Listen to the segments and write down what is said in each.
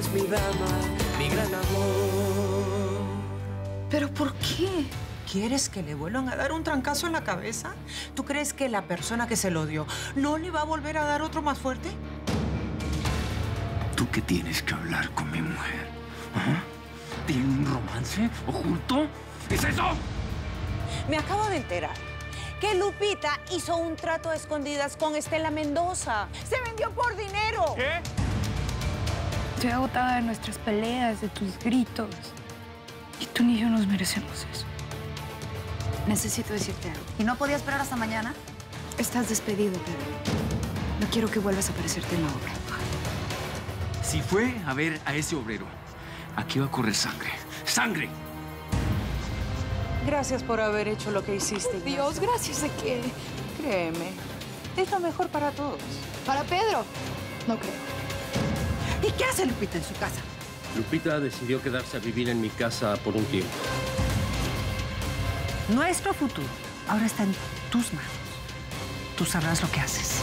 eres mi dama, mi gran amor. ¿Pero por qué? ¿Quieres que le vuelvan a dar un trancazo en la cabeza? ¿Tú crees que la persona que se lo dio no le va a volver a dar otro más fuerte? ¿Tú qué tienes que hablar con mi mujer? ¿Ah? ¿Tiene un romance oculto? ¿Es eso? Me acabo de enterar que Lupita hizo un trato a escondidas con Estela Mendoza. ¡Se vendió por dinero! ¿Qué? Estoy agotada de nuestras peleas, de tus gritos. Y tú ni yo nos merecemos eso. Necesito decirte algo. ¿Y no podía esperar hasta mañana? Estás despedido, Pedro. No quiero que vuelvas a aparecerte en la obra. Si fue a ver a ese obrero, aquí va a correr sangre. ¡Sangre! Gracias por haber hecho lo que hiciste. Dios, gracias a qué. Créeme, es lo mejor para todos. Para Pedro. No creo. ¿Y qué hace Lupita en su casa? Lupita decidió quedarse a vivir en mi casa por un tiempo. Nuestro futuro ahora está en tus manos. Tú sabrás lo que haces.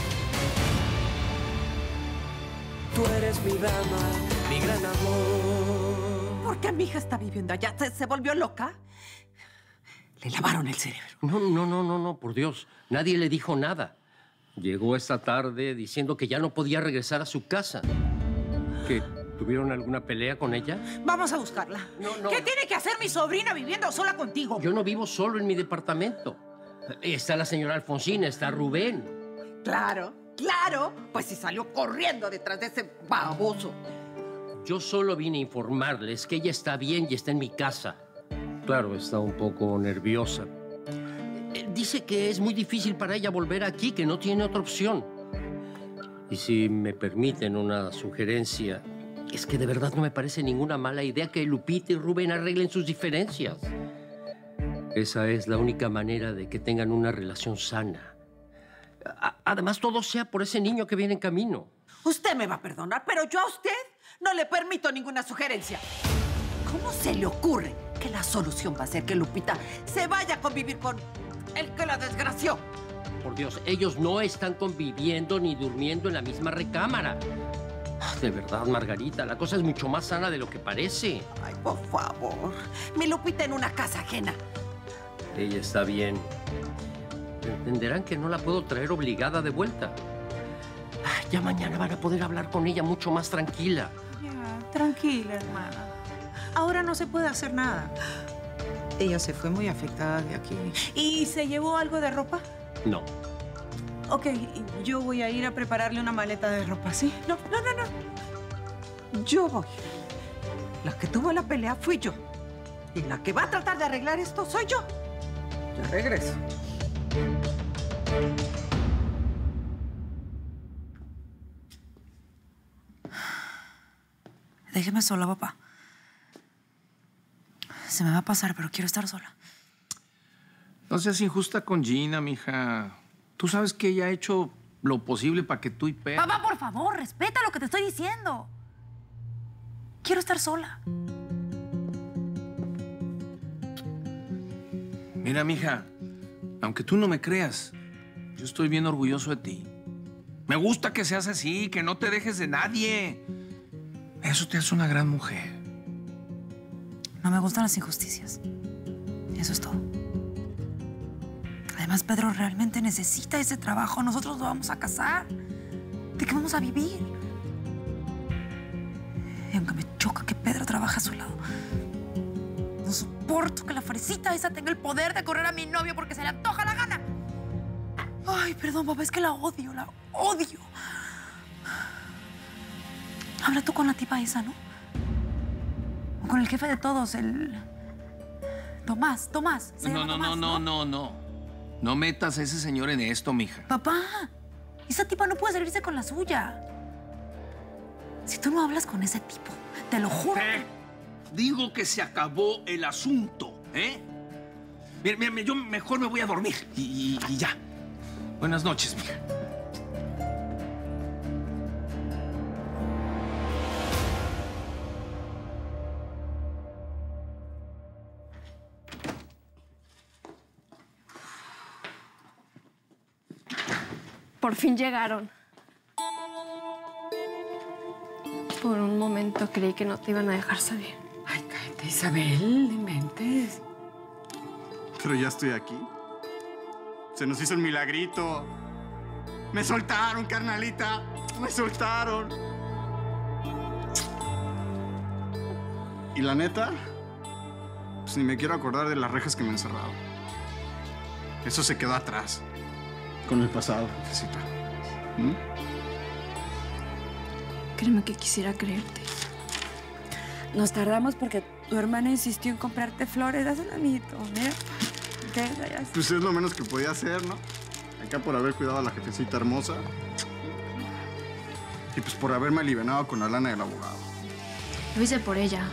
Tú eres mi dama, mi gran amor. ¿Por qué mi hija está viviendo allá? ¿Se volvió loca? Le lavaron el cerebro. No, por Dios. Nadie le dijo nada. Llegó esta tarde diciendo que ya no podía regresar a su casa. ¿Que tuvieron alguna pelea con ella? Vamos a buscarla. No. ¿Qué tiene que hacer mi sobrina viviendo sola contigo? Yo no vivo solo en mi departamento. Está la señora Alfonsina, está Rubén. Claro. Pues si salió corriendo detrás de ese baboso. Yo solo vine a informarles que ella está bien y está en mi casa. Claro, está un poco nerviosa. Dice que es muy difícil para ella volver aquí, que no tiene otra opción. Y si me permiten una sugerencia, es que de verdad no me parece ninguna mala idea que Lupita y Rubén arreglen sus diferencias. Esa es la única manera de que tengan una relación sana. Además, todo sea por ese niño que viene en camino. Usted me va a perdonar, pero yo a usted no le permito ninguna sugerencia. ¿Cómo se le ocurre que la solución va a ser que Lupita se vaya a convivir con el que la desgració? Por Dios, ellos no están conviviendo ni durmiendo en la misma recámara. De verdad, Margarita, la cosa es mucho más sana de lo que parece. Ay, por favor. Mi Lupita en una casa ajena. Ella está bien. Entenderán que no la puedo traer obligada de vuelta. Ya mañana van a poder hablar con ella mucho más tranquila. Ya, tranquila, hermana. Ahora no se puede hacer nada. Ella se fue muy afectada de aquí. ¿Y se llevó algo de ropa? No. Ok, yo voy a ir a prepararle una maleta de ropa, ¿sí? No. Yo voy. La que tuvo la pelea fui yo. Y la que va a tratar de arreglar esto soy yo. Ya regreso. Déjeme sola, papá. Se me va a pasar, pero quiero estar sola. No seas injusta con Gina, mija. Tú sabes que ella ha hecho lo posible para que tú y Pedro... Papá, por favor, respeta lo que te estoy diciendo. Quiero estar sola. Mira, mija, aunque tú no me creas, yo estoy bien orgulloso de ti. Me gusta que seas así, que no te dejes de nadie. Eso te hace una gran mujer. No me gustan las injusticias. Eso es todo. Además, Pedro realmente necesita ese trabajo. Nosotros lo vamos a casar. ¿De qué vamos a vivir? Y aunque me choca que Pedro trabaje a su lado, no soporto que la fresita esa tenga el poder de correr a mi novio porque se le antoja la gana. Ay, perdón, papá, es que la odio, la odio. Habla tú con la tipa esa, ¿no? O con el jefe de todos, el... Tomás. ¿Se llama Tomás, No. No metas a ese señor en esto, mija. Papá, esa tipa no puede salirse con la suya. Si tú no hablas con ese tipo, te lo juro. Digo que se acabó el asunto, ¿eh? Mira, yo mejor me voy a dormir y ya. Buenas noches, mija. Por fin llegaron. Por un momento momento creí que no te iban a dejar salir. Ay, cállate, Isabel, no inventes. Pero ya estoy aquí. Se nos hizo el milagrito. Me soltaron, carnalita. Me soltaron. Y la neta, pues ni me quiero acordar de las rejas que me encerraron. Eso se quedó atrás. Con el pasado, jefecita. Créeme que quisiera creerte. Nos tardamos porque tu hermana insistió en comprarte flores. Dáselo, amiguito. Mira. ¿Qué? Pues es lo menos que podía hacer, ¿no? Acá por haber cuidado a la jefecita hermosa. Y pues por haberme alivianado con la lana del abogado. Lo hice por ella.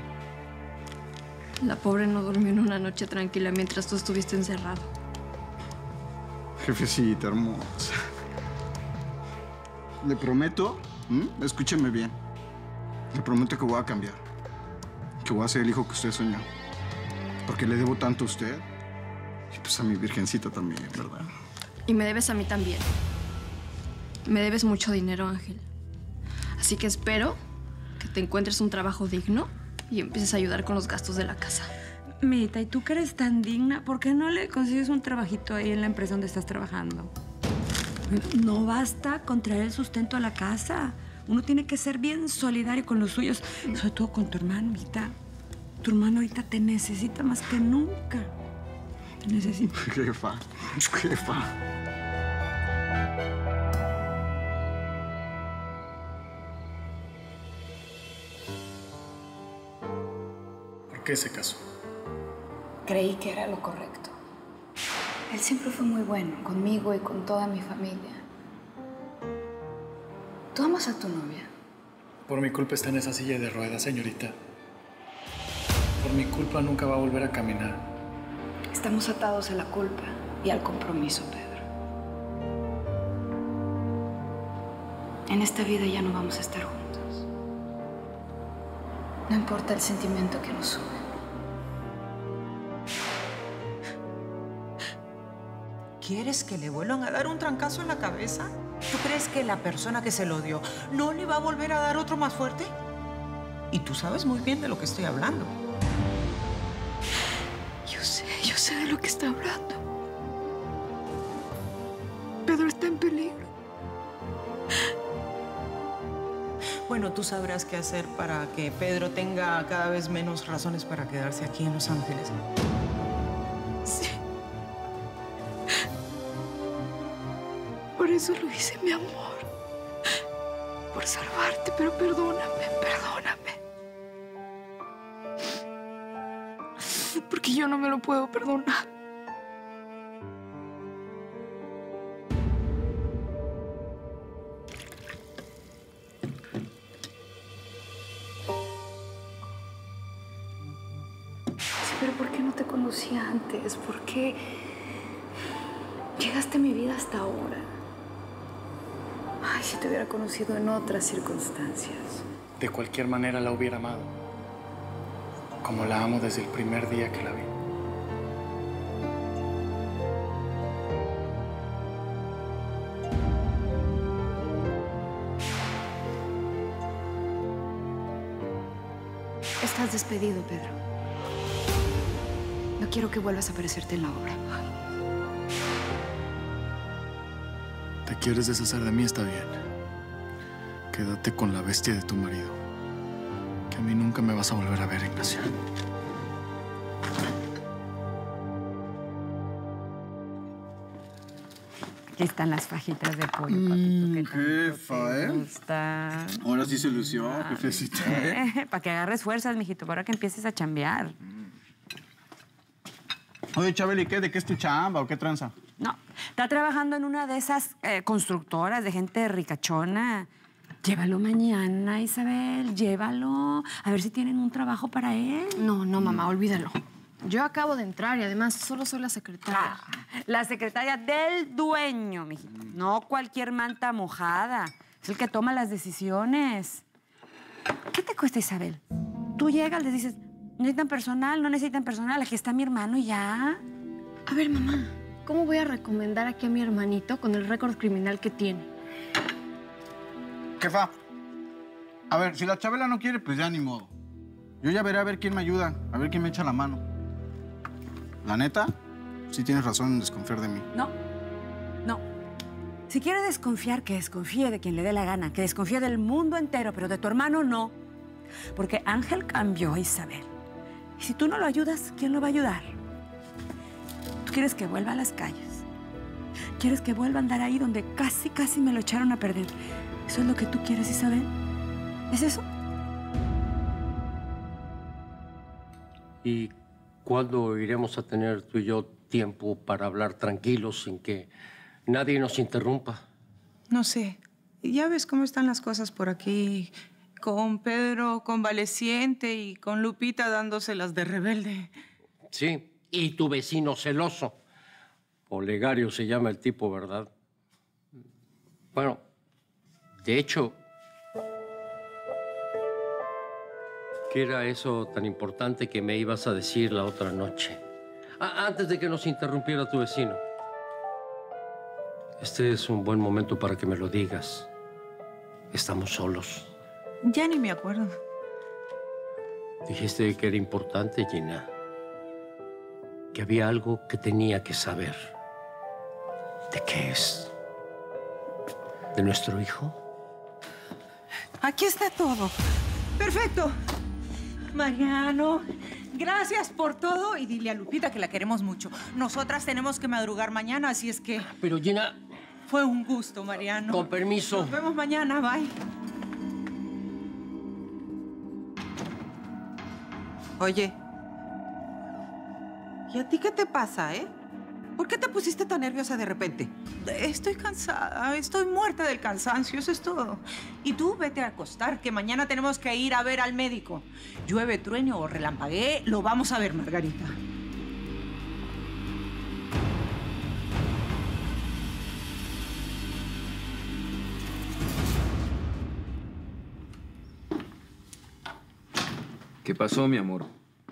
La pobre no durmió en una noche tranquila mientras tú estuviste encerrado. Jefecita hermosa. Le prometo, escúcheme bien. Le prometo que voy a cambiar. Que voy a ser el hijo que usted soñó. Porque le debo tanto a usted. Y pues a mi virgencita también, ¿verdad? Y me debes a mí también. Me debes mucho dinero, Ángel. Así que espero que te encuentres un trabajo digno y empieces a ayudar con los gastos de la casa. Mita, ¿y tú que eres tan digna? ¿Por qué no le consigues un trabajito ahí en la empresa donde estás trabajando? No basta con traer el sustento a la casa. Uno tiene que ser bien solidario con los suyos, sobre todo con tu hermano, Mita. Tu hermano ahorita te necesita más que nunca. Te necesita. Jefa, jefa. ¿Por qué se casó? Creí que era lo correcto. Él siempre fue muy bueno conmigo y con toda mi familia. ¿Tú amas a tu novia? Por mi culpa está en esa silla de ruedas, señorita. Por mi culpa nunca va a volver a caminar. Estamos atados a la culpa y al compromiso, Pedro. En esta vida ya no vamos a estar juntos. No importa el sentimiento que nos sube. ¿Quieres que le vuelvan a dar un trancazo en la cabeza? ¿Tú crees que la persona que se lo dio no le va a volver a dar otro más fuerte? Y tú sabes muy bien de lo que estoy hablando. Yo sé de lo que está hablando. Pedro está en peligro. Bueno, tú sabrás qué hacer para que Pedro tenga cada vez menos razones para quedarse aquí en Los Ángeles. Sí. Por eso lo hice, mi amor. Por salvarte, pero perdóname, perdóname. Porque yo no me lo puedo perdonar. Sí, pero ¿por qué no te conocí antes? ¿Por qué llegaste a mi vida hasta ahora? Ay, si te hubiera conocido en otras circunstancias. De cualquier manera la hubiera amado. Como la amo desde el primer día que la vi. Estás despedido, Pedro. No quiero que vuelvas a aparecerte en la obra. ¿Te quieres deshacer de mí? Está bien. Quédate con la bestia de tu marido. Que a mí nunca me vas a volver a ver, Ignacia. Aquí están las fajitas de pollo, papito. Que jefa, te gustan. Ahora sí se lució, jefecita. Para que agarres fuerzas, mijito, para que empieces a chambear. Oye, Chabeli, ¿qué? ¿De qué es tu chamba o qué tranza? No, está trabajando en una de esas constructoras de gente ricachona. Llévalo mañana, Isabel, llévalo. A ver si tienen un trabajo para él. No, mamá, olvídalo. Yo acabo de entrar y además solo soy la secretaria. La secretaria del dueño, mijito. No cualquier manta mojada. Es el que toma las decisiones. ¿Qué te cuesta, Isabel? Tú llegas, les dices, ¿necesitan personal? ¿No necesitan personal? Aquí está mi hermano y ya. A ver, mamá, ¿cómo voy a recomendar aquí a mi hermanito con el récord criminal que tiene? Jefa, A ver, si la Chabela no quiere, pues ya ni modo. Yo ya veré a ver quién me ayuda, a ver quién me echa la mano. La neta, sí tienes razón en desconfiar de mí. No. Si quiere desconfiar, que desconfíe de quien le dé la gana, que desconfíe del mundo entero, pero de tu hermano no. Porque Ángel cambió a Isabel. Y si tú no lo ayudas, ¿quién lo va a ayudar? ¿Tú quieres que vuelva a las calles? ¿Quieres que vuelva a andar ahí donde casi me lo echaron a perder? ¿Eso es lo que tú quieres, Isabel? ¿Es eso? ¿Y cuándo iremos a tener tú y yo tiempo para hablar tranquilos sin que nadie nos interrumpa? No sé. Ya ves cómo están las cosas por aquí. Con Pedro convaleciente y con Lupita dándoselas de rebelde. Sí, y tu vecino celoso. Olegario se llama el tipo, ¿verdad? Bueno, de hecho, ¿qué era eso tan importante que me ibas a decir la otra noche? Antes de que nos interrumpiera tu vecino. Este es un buen momento para que me lo digas. Estamos solos. Ya ni me acuerdo. Dijiste que era importante, Gina. Que había algo que tenía que saber. ¿De qué es? ¿De nuestro hijo? Aquí está todo. Perfecto. Mariano, gracias por todo y dile a Lupita que la queremos mucho. Nosotras tenemos que madrugar mañana, así es que... Pero, Gina... Fue un gusto, Mariano. Con permiso. Nos vemos mañana, bye. Oye, ¿y a ti qué te pasa, eh? ¿Por qué te pusiste tan nerviosa de repente? Estoy cansada, estoy muerta del cansancio, eso es todo. Y tú vete a acostar, que mañana tenemos que ir a ver al médico. Llueve, truene o relampaguee, lo vamos a ver, Margarita. ¿Qué pasó, mi amor?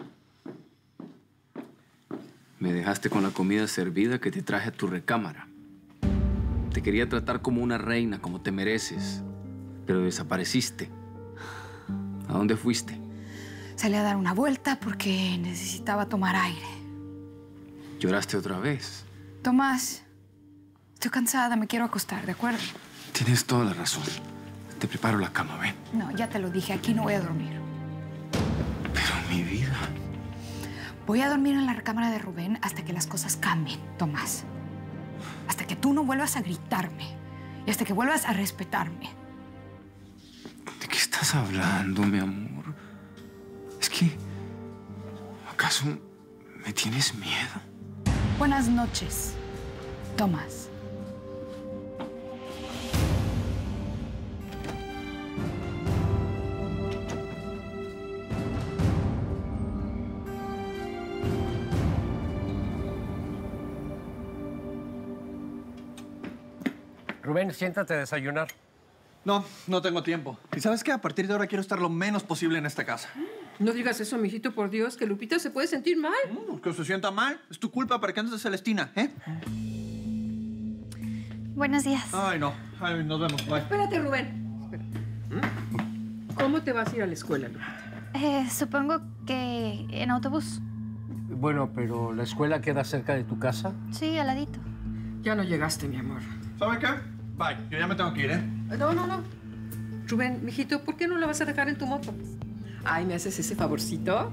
Me dejaste con la comida servida que te traje a tu recámara. Te quería tratar como una reina, como te mereces, pero desapareciste. ¿A dónde fuiste? Salí a dar una vuelta porque necesitaba tomar aire. ¿Lloraste otra vez? Tomás, estoy cansada, me quiero acostar, ¿de acuerdo? Tienes toda la razón. Te preparo la cama, ven. No, ya te lo dije, aquí no voy a dormir. Pero mi vida... Voy a dormir en la recámara de Rubén hasta que las cosas cambien, Tomás. Hasta que tú no vuelvas a gritarme y hasta que vuelvas a respetarme. ¿De qué estás hablando, mi amor? Es que... ¿acaso me tienes miedo? Buenas noches, Tomás. Rubén, siéntate a desayunar. No, no tengo tiempo. ¿Y sabes qué? A partir de ahora quiero estar lo menos posible en esta casa. No digas eso, mijito, por Dios, que Lupita se puede sentir mal. Que se sienta mal. Es tu culpa para que andes de Celestina, ¿eh? Buenos días. Ay, no. Ay, nos vemos. Bye. Espérate, Rubén. Espérate. ¿Cómo te vas a ir a la escuela, Lupita? Supongo que en autobús. Bueno, pero ¿la escuela queda cerca de tu casa? Sí, al ladito. Ya no llegaste, mi amor. ¿Sabe qué? Bye. Yo ya me tengo que ir, ¿eh? No. Rubén, mijito, ¿por qué no la vas a dejar en tu moto? Ay, ¿me haces ese favorcito?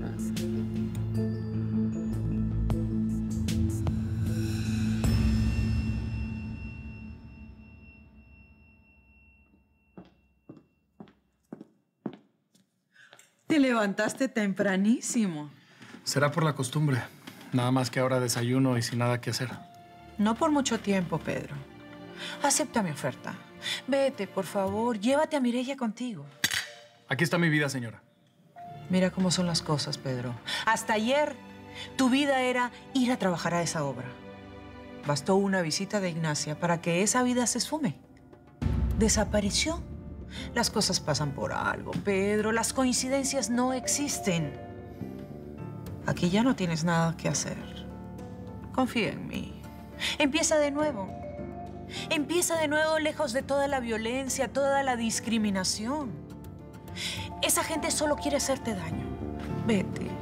Te levantaste tempranísimo. Será por la costumbre. Nada más que ahora desayuno y sin nada que hacer. No por mucho tiempo, Pedro. Acepta mi oferta. Vete, por favor. Llévate a Mireya contigo. Aquí está mi vida, señora. Mira cómo son las cosas, Pedro. Hasta ayer, tu vida era ir a trabajar a esa obra. Bastó una visita de Ignacia para que esa vida se esfume. Desapareció. Las cosas pasan por algo, Pedro. Las coincidencias no existen. Aquí ya no tienes nada que hacer. Confía en mí. Empieza de nuevo. Empieza de nuevo lejos de toda la violencia, toda la discriminación. Esa gente solo quiere hacerte daño. Vete.